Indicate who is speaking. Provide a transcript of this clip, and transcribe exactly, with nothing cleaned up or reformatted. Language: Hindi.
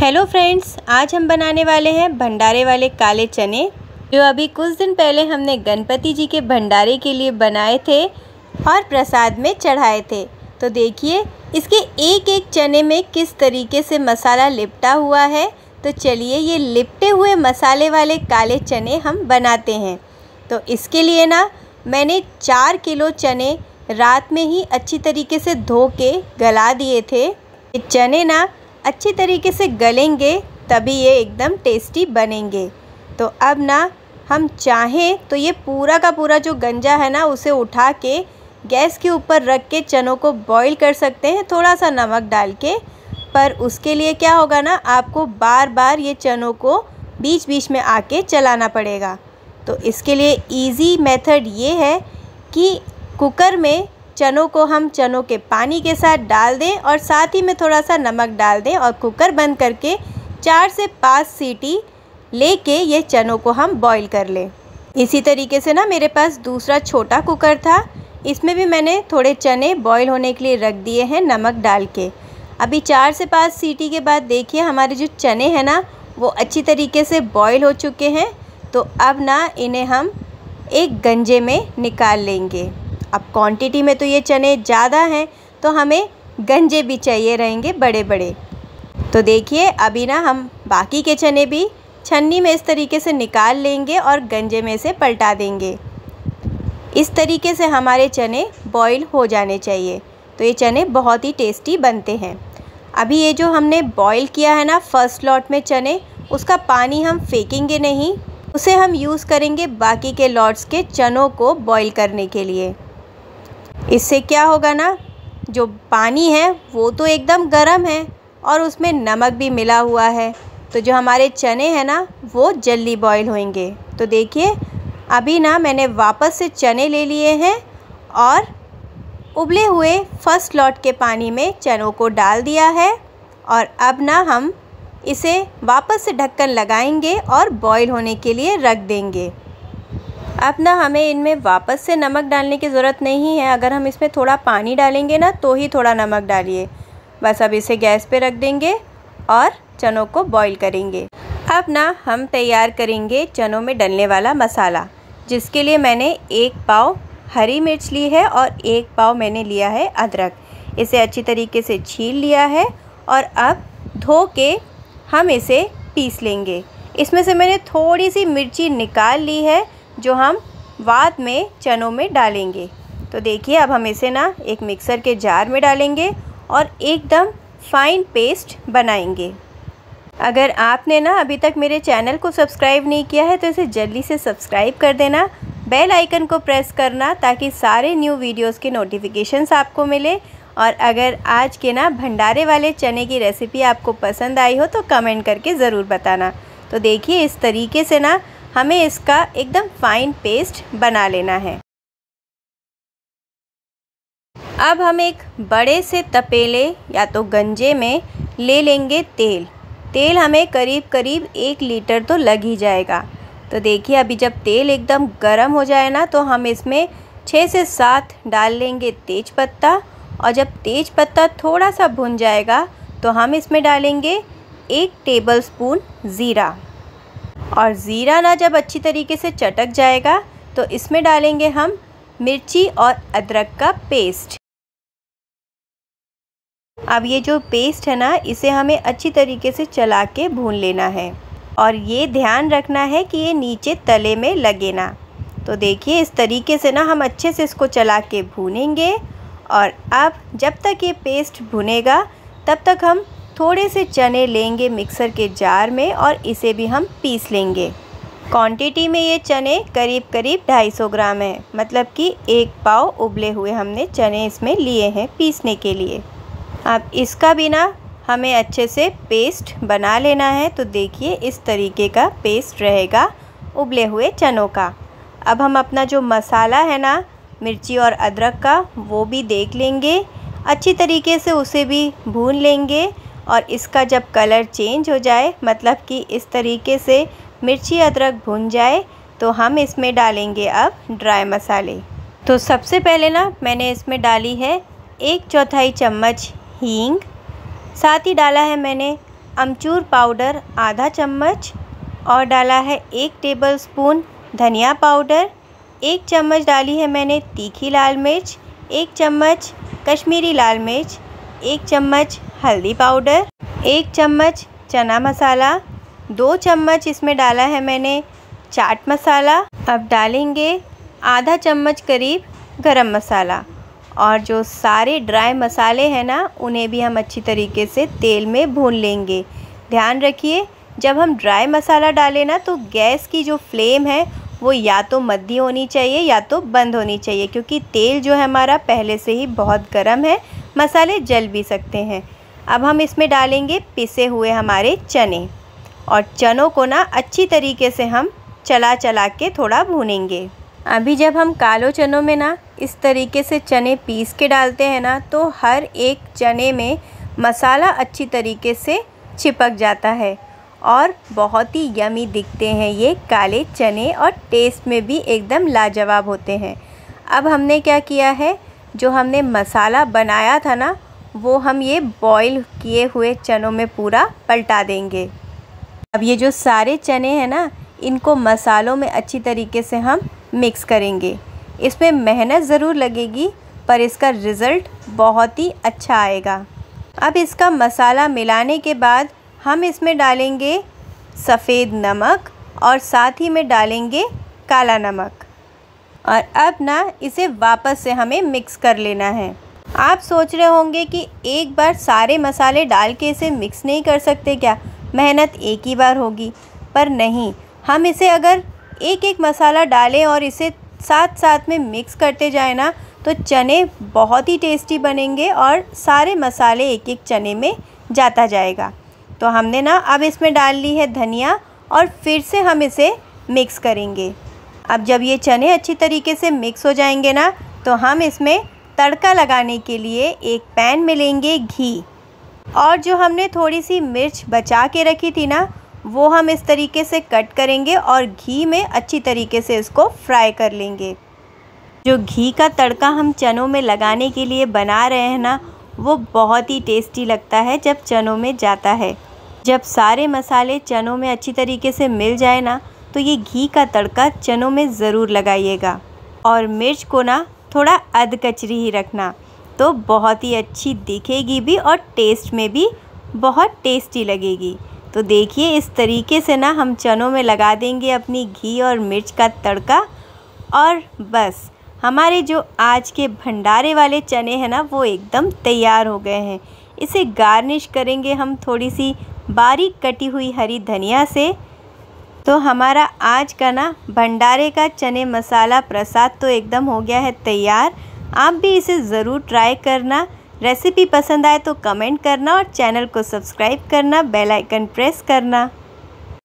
Speaker 1: हेलो फ्रेंड्स, आज हम बनाने वाले हैं भंडारे वाले काले चने, जो अभी कुछ दिन पहले हमने गणपति जी के भंडारे के लिए बनाए थे और प्रसाद में चढ़ाए थे। तो देखिए इसके एक एक चने में किस तरीके से मसाला लिपटा हुआ है। तो चलिए ये लिपटे हुए मसाले वाले काले चने हम बनाते हैं। तो इसके लिए ना मैंने चार किलो चने रात में ही अच्छी तरीके से धो के गला दिए थे। ये चने ना अच्छी तरीके से गलेंगे तभी ये एकदम टेस्टी बनेंगे। तो अब ना हम चाहें तो ये पूरा का पूरा जो गंजा है ना उसे उठा के गैस के ऊपर रख के चनों को बॉईल कर सकते हैं, थोड़ा सा नमक डाल के। पर उसके लिए क्या होगा ना, आपको बार बार ये चनों को बीच बीच में आके चलाना पड़ेगा। तो इसके लिए इजी मेथड ये है कि कुकर में चनों को हम चनों के पानी के साथ डाल दें और साथ ही में थोड़ा सा नमक डाल दें और कुकर बंद करके चार से पाँच सीटी लेके ये चनों को हम बॉईल कर लें। इसी तरीके से ना मेरे पास दूसरा छोटा कुकर था, इसमें भी मैंने थोड़े चने बॉईल होने के लिए रख दिए हैं नमक डाल के। अभी चार से पाँच सीटी के बाद देखिए हमारे जो चने हैं ना वो अच्छी तरीके से बॉईल हो चुके हैं। तो अब ना इन्हें हम एक गंजे में निकाल लेंगे। अब क्वांटिटी में तो ये चने ज़्यादा हैं तो हमें गंजे भी चाहिए रहेंगे बड़े बड़े। तो देखिए अभी ना हम बाकी के चने भी छन्नी में इस तरीके से निकाल लेंगे और गंजे में से पलटा देंगे। इस तरीके से हमारे चने बॉईल हो जाने चाहिए। तो ये चने बहुत ही टेस्टी बनते हैं। अभी ये जो हमने बॉईल किया है ना फर्स्ट लॉट में चने, उसका पानी हम फेंकेंगे नहीं, उसे हम यूज़ करेंगे बाकी के लॉट्स के चनों को बॉईल करने के लिए। इससे क्या होगा ना, जो पानी है वो तो एकदम गर्म है और उसमें नमक भी मिला हुआ है, तो जो हमारे चने हैं ना वो जल्दी बॉईल होंगे। तो देखिए अभी ना मैंने वापस से चने ले लिए हैं और उबले हुए फर्स्ट लॉट के पानी में चनों को डाल दिया है और अब ना हम इसे वापस से ढक्कन लगाएंगे और बॉईल होने के लिए रख देंगे। अब ना हमें इनमें वापस से नमक डालने की ज़रूरत नहीं है। अगर हम इसमें थोड़ा पानी डालेंगे ना तो ही थोड़ा नमक डालिए। बस अब इसे गैस पे रख देंगे और चनों को बॉईल करेंगे। अब ना हम तैयार करेंगे चनों में डलने वाला मसाला, जिसके लिए मैंने एक पाव हरी मिर्च ली है और एक पाव मैंने लिया है अदरक। इसे अच्छी तरीके से छील लिया है और अब धो के हम इसे पीस लेंगे। इसमें से मैंने थोड़ी सी मिर्ची निकाल ली है जो हम बाद में चनों में डालेंगे। तो देखिए अब हम इसे ना एक मिक्सर के जार में डालेंगे और एकदम फाइन पेस्ट बनाएंगे। अगर आपने ना अभी तक मेरे चैनल को सब्सक्राइब नहीं किया है तो इसे जल्दी से सब्सक्राइब कर देना, बेल आइकन को प्रेस करना ताकि सारे न्यू वीडियोस के नोटिफिकेशंस आपको मिले। और अगर आज के ना भंडारे वाले चने की रेसिपी आपको पसंद आई हो तो कमेंट करके ज़रूर बताना। तो देखिए इस तरीके से ना हमें इसका एकदम फाइन पेस्ट बना लेना है। अब हम एक बड़े से तपेले या तो गंजे में ले लेंगे तेल। तेल हमें करीब करीब एक लीटर तो लग ही जाएगा। तो देखिए अभी जब तेल एकदम गर्म हो जाए ना तो हम इसमें छः से सात डाल लेंगे तेज पत्ता, और जब तेज पत्ता थोड़ा सा भुन जाएगा तो हम इसमें डालेंगे एक टेबलस्पून ज़ीरा। और ज़ीरा ना जब अच्छी तरीके से चटक जाएगा तो इसमें डालेंगे हम मिर्ची और अदरक का पेस्ट। अब ये जो पेस्ट है ना इसे हमें अच्छी तरीके से चला के भून लेना है और ये ध्यान रखना है कि ये नीचे तले में लगे ना। तो देखिए इस तरीके से ना हम अच्छे से इसको चला के भूनेंगे। और अब जब तक ये पेस्ट भुनेगा तब तक हम थोड़े से चने लेंगे मिक्सर के जार में और इसे भी हम पीस लेंगे। क्वांटिटी में ये चने करीब करीब ढाई सौ ग्राम है, मतलब कि एक पाव उबले हुए हमने चने इसमें लिए हैं पीसने के लिए। अब इसका भी ना हमें अच्छे से पेस्ट बना लेना है। तो देखिए इस तरीके का पेस्ट रहेगा उबले हुए चनों का। अब हम अपना जो मसाला है ना मिर्ची और अदरक का वो भी देख लेंगे, अच्छी तरीके से उसे भी भून लेंगे। और इसका जब कलर चेंज हो जाए, मतलब कि इस तरीके से मिर्ची अदरक भुन जाए, तो हम इसमें डालेंगे अब ड्राई मसाले। तो सबसे पहले ना मैंने इसमें डाली है एक चौथाई चम्मच हींग, साथ ही डाला है मैंने अमचूर पाउडर आधा चम्मच और डाला है एक टेबलस्पून धनिया पाउडर। एक चम्मच डाली है मैंने तीखी लाल मिर्च, एक चम्मच कश्मीरी लाल मिर्च, एक चम्मच हल्दी पाउडर, एक चम्मच चना मसाला, दो चम्मच इसमें डाला है मैंने चाट मसाला। अब डालेंगे आधा चम्मच करीब गरम मसाला और जो सारे ड्राई मसाले हैं ना उन्हें भी हम अच्छी तरीके से तेल में भून लेंगे। ध्यान रखिए जब हम ड्राई मसाला डालें ना तो गैस की जो फ्लेम है वो या तो मध्य होनी चाहिए या तो बंद होनी चाहिए, क्योंकि तेल जो है हमारा पहले से ही बहुत गर्म है, मसाले जल भी सकते हैं। अब हम इसमें डालेंगे पिसे हुए हमारे चने और चनों को ना अच्छी तरीके से हम चला चला के थोड़ा भूनेंगे। अभी जब हम कालो चनों में ना इस तरीके से चने पीस के डालते हैं ना तो हर एक चने में मसाला अच्छी तरीके से चिपक जाता है और बहुत ही यमी दिखते हैं ये काले चने और टेस्ट में भी एकदम लाजवाब होते हैं। अब हमने क्या किया है, जो हमने मसाला बनाया था ना वो हम ये बॉईल किए हुए चनों में पूरा पलटा देंगे। अब ये जो सारे चने हैं ना इनको मसालों में अच्छी तरीके से हम मिक्स करेंगे। इसमें मेहनत ज़रूर लगेगी पर इसका रिज़ल्ट बहुत ही अच्छा आएगा। अब इसका मसाला मिलाने के बाद हम इसमें डालेंगे सफ़ेद नमक और साथ ही में डालेंगे काला नमक और अब ना इसे वापस से हमें मिक्स कर लेना है। आप सोच रहे होंगे कि एक बार सारे मसाले डाल के इसे मिक्स नहीं कर सकते क्या, मेहनत एक ही बार होगी, पर नहीं, हम इसे अगर एक एक मसाला डालें और इसे साथ साथ में मिक्स करते जाए ना तो चने बहुत ही टेस्टी बनेंगे और सारे मसाले एक एक चने में जाता जाएगा। तो हमने ना अब इसमें डाल ली है धनिया और फिर से हम इसे मिक्स करेंगे। अब जब ये चने अच्छी तरीके से मिक्स हो जाएंगे ना तो हम इसमें तड़का लगाने के लिए एक पैन में लेंगे घी और जो हमने थोड़ी सी मिर्च बचा के रखी थी ना वो हम इस तरीके से कट करेंगे और घी में अच्छी तरीके से इसको फ्राई कर लेंगे। जो घी का तड़का हम चनों में लगाने के लिए बना रहे हैं ना वो बहुत ही टेस्टी लगता है जब चनों में जाता है। जब सारे मसाले चनों में अच्छी तरीके से मिल जाए ना तो ये घी का तड़का चनों में ज़रूर लगाइएगा और मिर्च को ना थोड़ा अध कचरी ही रखना, तो बहुत ही अच्छी दिखेगी भी और टेस्ट में भी बहुत टेस्टी लगेगी। तो देखिए इस तरीके से ना हम चनों में लगा देंगे अपनी घी और मिर्च का तड़का और बस हमारे जो आज के भंडारे वाले चने हैं ना वो एकदम तैयार हो गए हैं। इसे गार्निश करेंगे हम थोड़ी सी बारीक कटी हुई हरी धनिया से। तो हमारा आज का ना भंडारे का चने मसाला प्रसाद तो एकदम हो गया है तैयार। आप भी इसे ज़रूर ट्राई करना। रेसिपी पसंद आए तो कमेंट करना और चैनल को सब्सक्राइब करना, बेल आइकन प्रेस करना।